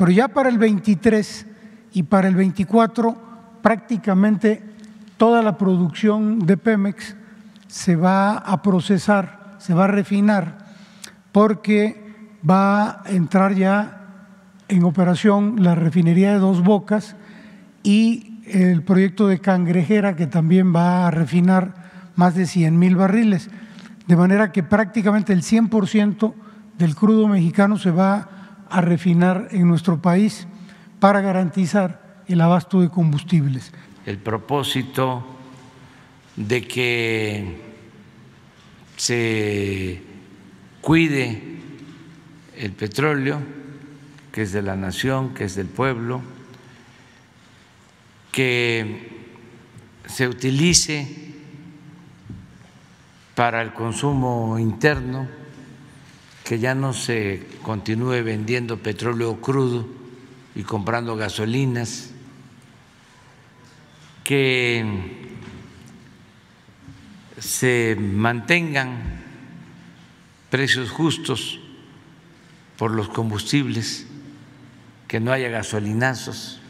pero ya para el 23 y para el 24 prácticamente toda la producción de Pemex se va a procesar, se va a refinar, porque va a entrar ya en operación la refinería de Dos Bocas y el proyecto de Cangrejera, que también va a refinar más de 100,000 barriles, de manera que prácticamente el 100% del crudo mexicano se va a refinar en nuestro país para garantizar el abasto de combustibles. El propósito de que se cuide el petróleo, que es de la nación, que es del pueblo, que se utilice para el consumo interno, que ya no se continúe vendiendo petróleo crudo y comprando gasolinas, que se mantengan precios justos por los combustibles, que no haya gasolinazos,